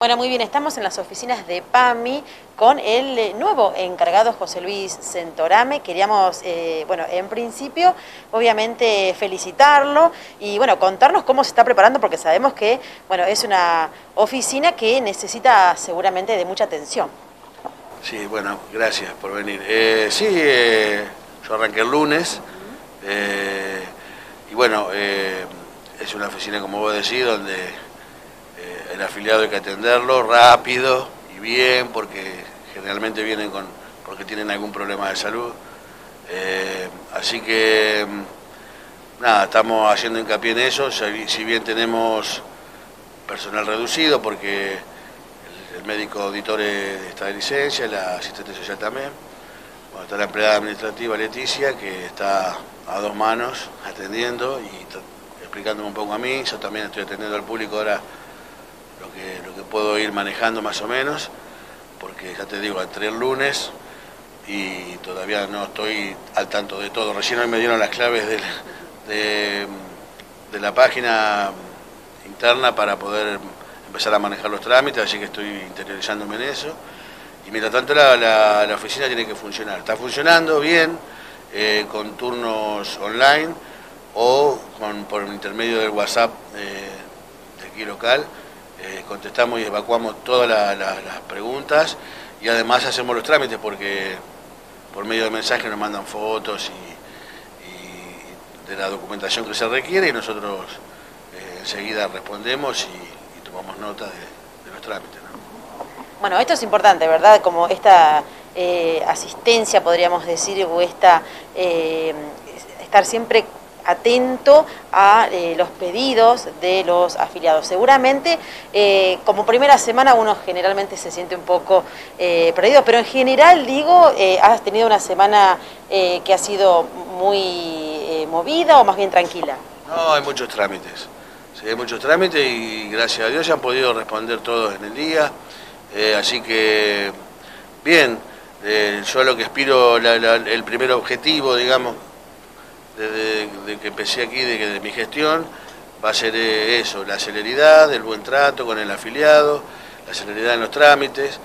Bueno, muy bien, estamos en las oficinas de PAMI con el nuevo encargado José Luis Centorame. Queríamos, bueno, en principio, obviamente felicitarlo y, bueno, contarnos cómo se está preparando porque sabemos que, bueno, es una oficina que necesita seguramente de mucha atención. Sí, bueno, gracias por venir. Yo arranqué el lunes y bueno, es una oficina, como vos decís, donde el afiliado hay que atenderlo rápido y bien, porque generalmente vienen porque tienen algún problema de salud. Así que, nada, estamos haciendo hincapié en eso, si bien tenemos personal reducido, porque el médico auditor está de licencia, la asistente social también. Bueno, está la empleada administrativa Leticia, que está a dos manos atendiendo y explicándome un poco a mí. Yo también estoy atendiendo al público ahora lo que puedo ir manejando más o menos, porque ya te digo, entré el lunes y todavía no estoy al tanto de todo. Recién hoy me dieron las claves de la página interna para poder empezar a manejar los trámites, así que estoy interiorizándome en eso. Y mientras tanto la oficina tiene que funcionar. Está funcionando bien, con turnos online o por intermedio del WhatsApp de aquí local. Contestamos y evacuamos todas las preguntas y además hacemos los trámites porque por medio de mensajes nos mandan fotos y de la documentación que se requiere y nosotros enseguida respondemos y tomamos nota de los trámites, ¿no? Bueno, esto es importante, ¿verdad? Como esta asistencia, podríamos decir, o esta estar siempre atento a los pedidos de los afiliados. Seguramente, como primera semana uno generalmente se siente un poco perdido, pero en general, digo, has tenido una semana que ha sido muy movida o más bien tranquila. No, hay muchos trámites. Sí, hay muchos trámites y gracias a Dios se han podido responder todos en el día. Así que, bien, yo lo que aspiro, el primer objetivo, digamos, desde que empecé aquí, de mi gestión, va a ser eso, la celeridad, el buen trato con el afiliado, la celeridad en los trámites.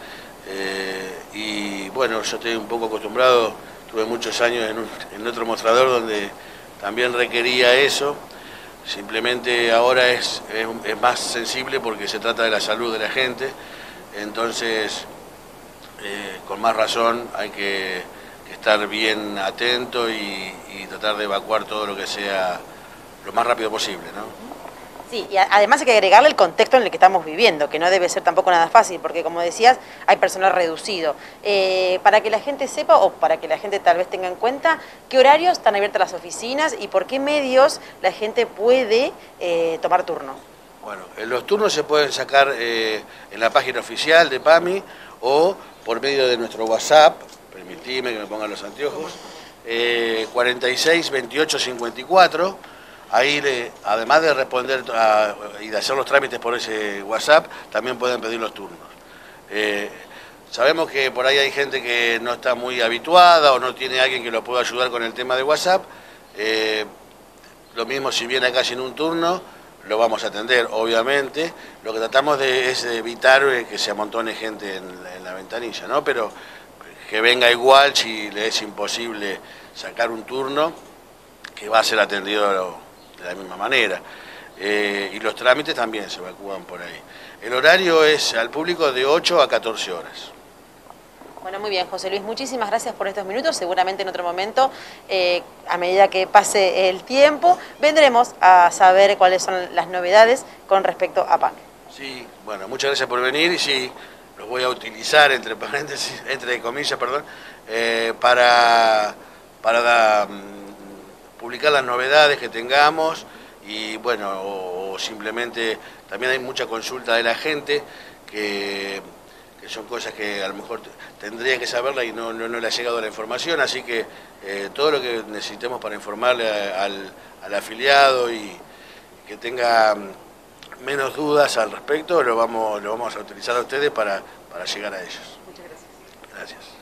Y bueno, yo estoy un poco acostumbrado, tuve muchos años en otro mostrador donde también requería eso. Simplemente ahora es más sensible porque se trata de la salud de la gente. Entonces, con más razón hay que estar bien atento y tratar de evacuar todo lo que sea lo más rápido posible, ¿no? Sí, y además hay que agregarle el contexto en el que estamos viviendo, que no debe ser tampoco nada fácil, porque como decías, hay personal reducido. Para que la gente sepa, o para que la gente tal vez tenga en cuenta, ¿qué horarios están abiertas las oficinas y por qué medios la gente puede tomar turno? Bueno, los turnos se pueden sacar en la página oficial de PAMI o por medio de nuestro WhatsApp, permitime que me pongan los anteojos, 46 28 54, ahí además de responder y de hacer los trámites por ese WhatsApp, también pueden pedir los turnos. Sabemos que por ahí hay gente que no está muy habituada o no tiene alguien que lo pueda ayudar con el tema de WhatsApp. Lo mismo si viene acá sin un turno, lo vamos a atender, obviamente. Lo que tratamos es de evitar que se amontone gente en la ventanilla, ¿no? Pero que venga igual si le es imposible sacar un turno, que va a ser atendido de la misma manera. Y los trámites también se evacúan por ahí. El horario es al público de 8 a 14 horas. Bueno, muy bien, José Luis, muchísimas gracias por estos minutos. Seguramente en otro momento, a medida que pase el tiempo, vendremos a saber cuáles son las novedades con respecto a PAMI. Sí, bueno, muchas gracias por venir y sí, los voy a utilizar entre paréntesis, entre comillas, perdón, para publicar las novedades que tengamos y bueno, o simplemente también hay mucha consulta de la gente que son cosas que a lo mejor tendría que saberla y no le ha llegado la información, así que todo lo que necesitemos para informarle al afiliado y que tenga menos dudas al respecto, lo vamos a utilizar a ustedes para llegar a ellos. Muchas gracias. Gracias.